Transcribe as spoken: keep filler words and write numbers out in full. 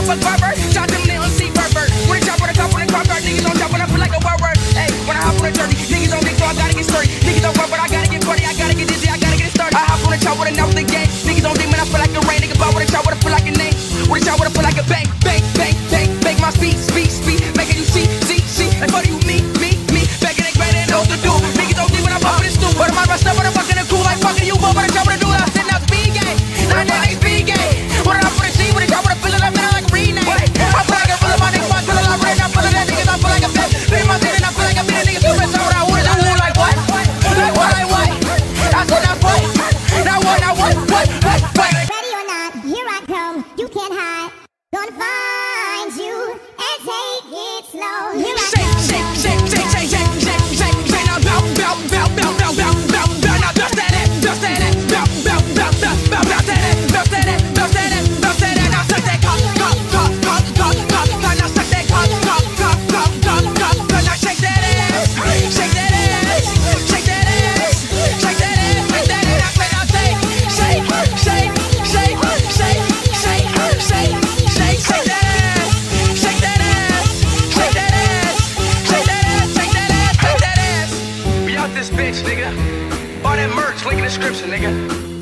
a fuck barber. Shot them in see pervert. When they chop on the top, when they car cart, niggas on top, when I feel like a word word. Hey, when I hop on the dirty, niggas on dick, so I gotta get sturdy. Niggas don't work, but I gotta get funny, I gotta get dizzy, I gotta get it started. I hop on the chop with enough the game. Niggas on dick, man, I feel like a rain. Nigga ball with a chop, with a feel like a name. With a chop, with a feel like a bang, bang, bang, bang, bang. My speed, speed, speed, making you see, see, see. Like what do you mean, me, me? Back in the grade and know what to do. Niggas don't think when I'm up in the stool. But I'm out of my stuff, but I'm fucking the cool. Like fucking you, but I'm chop with a dude. I'm sitting out speed game. Nine nine speed game. When I'm for the G, with a chop with a feeling, I'm in like a rename. I feel like a feel my niggas, I feel like I'm ready. I feel like that niggas, I feel like a bitch. Beat my shit and I feel like a bitch. Niggas stupid, so what I want is I want like what? Like what, like what? I said that's what? Now what, now what, what, what, what? Ready or not, here I come. You can't hide. Gonna find you and take it slow. Here I Shake, shake, shake, shake, shake, shake, shake, shake, shake. Now bounce, bounce, bounce, bounce, bounce, bounce, bounce, bounce. Now bounce that ass, bounce that ass, bounce, bounce, bounce, bounce, bounce, bounce that ass, bounce that ass, bounce that ass, bounce that ass. Now suck that cock, cock, cock, cock, cock, cock, cock. Now suck that cock, cock, cock, cock, cock, cock, cock. Now shake that ass, shake that ass, shake that ass, shake that ass, shake that ass. Now say, now say, shake, shake, shake, shake, shake, shake, shake, shake that ass, shake that ass, shake that ass, shake that ass, shake that ass, shake that ass. We out this bitch, nigga. All that merch, link in the description, nigga.